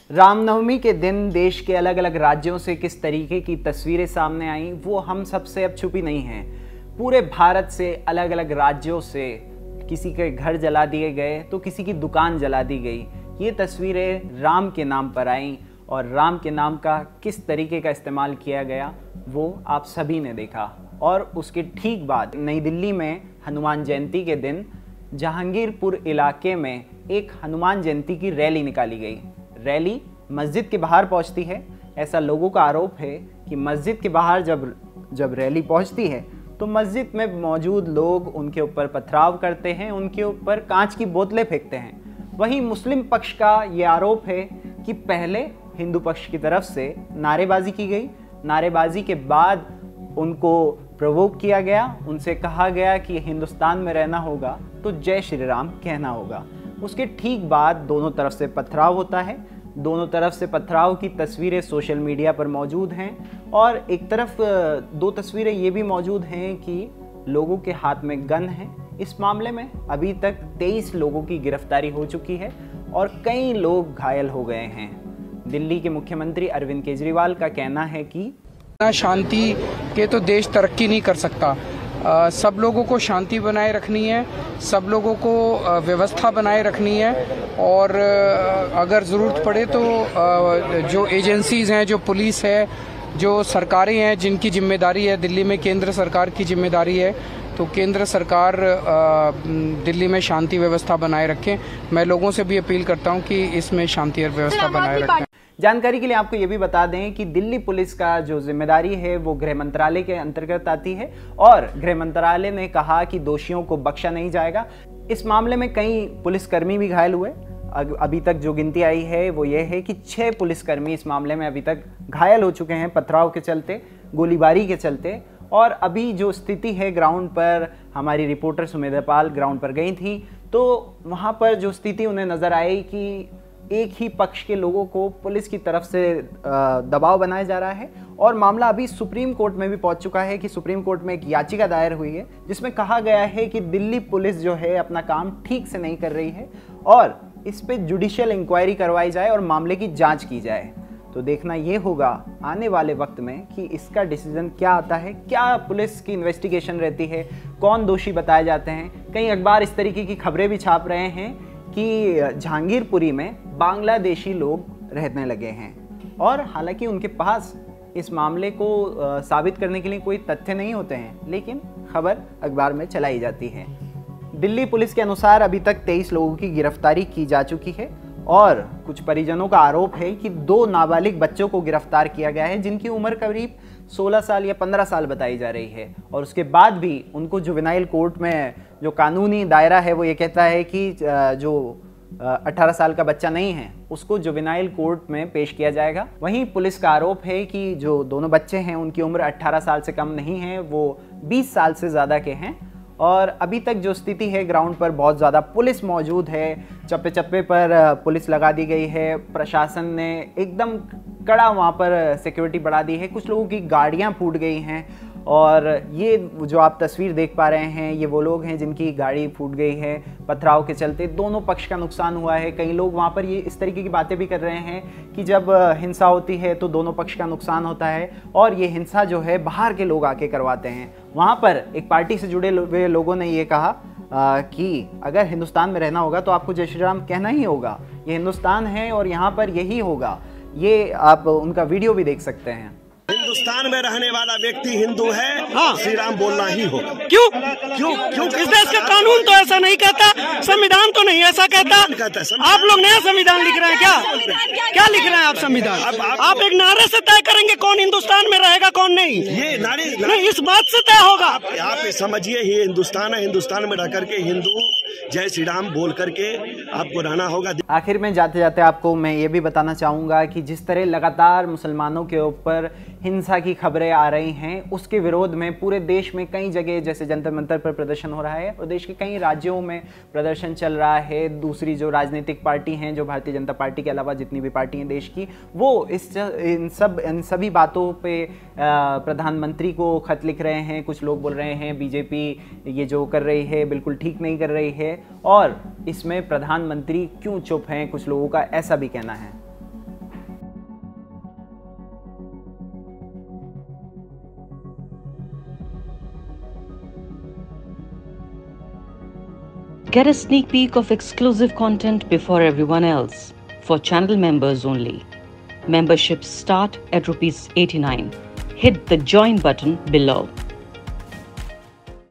रामनवमी के दिन देश के अलग अलग राज्यों से किस तरीके की तस्वीरें सामने आई वो हम सबसे अब छुपी नहीं हैं। पूरे भारत से अलग अलग राज्यों से किसी के घर जला दिए गए तो किसी की दुकान जला दी गई। ये तस्वीरें राम के नाम पर आईं और राम के नाम का किस तरीके का इस्तेमाल किया गया वो आप सभी ने देखा। और उसके ठीक बाद नई दिल्ली में हनुमान जयंती के दिन जहांगीरपुर इलाके में एक हनुमान जयंती की रैली निकाली गई। रैली मस्जिद के बाहर पहुंचती है। ऐसा लोगों का आरोप है कि मस्जिद के बाहर जब रैली पहुंचती है तो मस्जिद में मौजूद लोग उनके ऊपर पथराव करते हैं, उनके ऊपर कांच की बोतलें फेंकते हैं। वहीं मुस्लिम पक्ष का ये आरोप है कि पहले हिंदू पक्ष की तरफ से नारेबाजी की गई, नारेबाजी के बाद उनको प्रोवोक किया गया, उनसे कहा गया कि हिंदुस्तान में रहना होगा तो जय श्री राम कहना होगा। उसके ठीक बाद दोनों तरफ से पथराव होता है। दोनों तरफ से पथराव की तस्वीरें सोशल मीडिया पर मौजूद हैं और एक तरफ दो तस्वीरें ये भी मौजूद हैं कि लोगों के हाथ में गन है। इस मामले में अभी तक 23 लोगों की गिरफ्तारी हो चुकी है और कई लोग घायल हो गए हैं। दिल्ली के मुख्यमंत्री अरविंद केजरीवाल का कहना है कि शांति के तो देश तरक्की नहीं कर सकता। सब लोगों को शांति बनाए रखनी है, सब लोगों को व्यवस्था बनाए रखनी है और अगर ज़रूरत पड़े तो जो एजेंसीज़ हैं, जो पुलिस है, जो सरकारें हैं जिनकी जिम्मेदारी है, दिल्ली में केंद्र सरकार की जिम्मेदारी है तो केंद्र सरकार दिल्ली में शांति व्यवस्था बनाए रखें। मैं लोगों से भी अपील करता हूं कि इसमें शांति और व्यवस्था बनाए रखें। जानकारी के लिए आपको ये भी बता दें कि दिल्ली पुलिस का जो जिम्मेदारी है वो गृह मंत्रालय के अंतर्गत आती है और गृह मंत्रालय ने कहा कि दोषियों को बख्शा नहीं जाएगा। इस मामले में कई पुलिसकर्मी भी घायल हुए। अभी तक जो गिनती आई है वो ये है कि 6 पुलिसकर्मी इस मामले में अभी तक घायल हो चुके हैं पथराव के चलते, गोलीबारी के चलते। और अभी जो स्थिति है ग्राउंड पर, हमारी रिपोर्टर सुमेधा पाल ग्राउंड पर गई थी तो वहाँ पर जो स्थिति उन्हें नज़र आई कि एक ही पक्ष के लोगों को पुलिस की तरफ से दबाव बनाया जा रहा है और मामला अभी सुप्रीम कोर्ट में भी पहुंच चुका है कि सुप्रीम कोर्ट में एक याचिका दायर हुई है जिसमें कहा गया है कि दिल्ली पुलिस जो है अपना काम ठीक से नहीं कर रही है और इस पे जुडिशियल इंक्वायरी करवाई जाए और मामले की जांच की जाए। तो देखना ये होगा आने वाले वक्त में कि इसका डिसीजन क्या आता है, क्या पुलिस की इन्वेस्टिगेशन रहती है, कौन दोषी बताए जाते हैं। कई अखबार इस तरीके की खबरें भी छाप रहे हैं कि जहांगीरपुरी में बांग्लादेशी लोग रहने लगे हैं और हालांकि उनके पास इस मामले को साबित करने के लिए कोई तथ्य नहीं होते हैं, लेकिन खबर अखबार में चलाई जाती है। दिल्ली पुलिस के अनुसार अभी तक 23 लोगों की गिरफ्तारी की जा चुकी है और कुछ परिजनों का आरोप है कि 2 नाबालिग बच्चों को गिरफ्तार किया गया है जिनकी उम्र करीब 16 साल या 15 साल बताई जा रही है और उसके बाद भी उनको जुवेनाइल कोर्ट में जो कानूनी दायरा है वो ये कहता है कि जो 18 साल का बच्चा नहीं है उसको जुवेनाइल कोर्ट में पेश किया जाएगा। वहीं पुलिस का आरोप है कि जो दोनों बच्चे हैं उनकी उम्र 18 साल से कम नहीं है, वो 20 साल से ज़्यादा के हैं। और अभी तक जो स्थिति है ग्राउंड पर बहुत ज़्यादा पुलिस मौजूद है, चप्पे चप्पे पर पुलिस लगा दी गई है। प्रशासन ने एकदम कड़ा वहाँ पर सिक्योरिटी बढ़ा दी है। कुछ लोगों की गाड़ियाँ फूट गई हैं और ये जो आप तस्वीर देख पा रहे हैं ये वो लोग हैं जिनकी गाड़ी फूट गई है पथराव के चलते। दोनों पक्ष का नुकसान हुआ है। कई लोग वहाँ पर ये इस तरीके की बातें भी कर रहे हैं कि जब हिंसा होती है तो दोनों पक्ष का नुकसान होता है और ये हिंसा जो है बाहर के लोग आके करवाते हैं। वहाँ पर एक पार्टी से जुड़े हुए लोगों ने ये कहा कि अगर हिंदुस्तान में रहना होगा तो आपको जय श्री राम कहना ही होगा। ये हिंदुस्तान है और यहाँ पर यही होगा। ये आप उनका वीडियो भी देख सकते हैं। हिंदुस्तान में रहने वाला व्यक्ति हिंदू है, हाँ, श्री राम बोलना ही होगा। क्यों क्यों क्यों? इस देश का कानून तो ऐसा नहीं कहता, संविधान तो नहीं ऐसा कहता। आप लोग नया संविधान लिख रहे हैं क्या? क्या लिख रहे हैं आप संविधान? आप एक नारे से तय करेंगे कौन हिंदुस्तान में रहेगा कौन नहीं? ये नारे नहीं, इस बात से तय होगा। आप समझिए ये हिंदुस्तान है, हिंदुस्तान में रह करके हिंदू जय श्री राम बोल करके आपको रहना होगा। आखिर में जाते जाते आपको मैं ये भी बताना चाहूँगा कि जिस तरह लगातार मुसलमानों के ऊपर हिंसा की खबरें आ रही हैं उसके विरोध में पूरे देश में कई जगह जैसे जंतर मंतर पर प्रदर्शन हो रहा है और देश के कई राज्यों में प्रदर्शन चल रहा है। दूसरी जो राजनीतिक पार्टी हैं, जो भारतीय जनता पार्टी के अलावा जितनी भी पार्टी हैं देश की, वो इन सभी बातों पे प्रधानमंत्री को खत लिख रहे हैं। कुछ लोग बोल रहे हैं बीजेपी ये जो कर रही है बिल्कुल ठीक नहीं कर रही है और इसमें प्रधानमंत्री क्यों चुप हैं, कुछ लोगों का ऐसा भी कहना है। Get a sneak peek of exclusive content before everyone else. For channel members only. Memberships start at ₹89. Hit the join button below.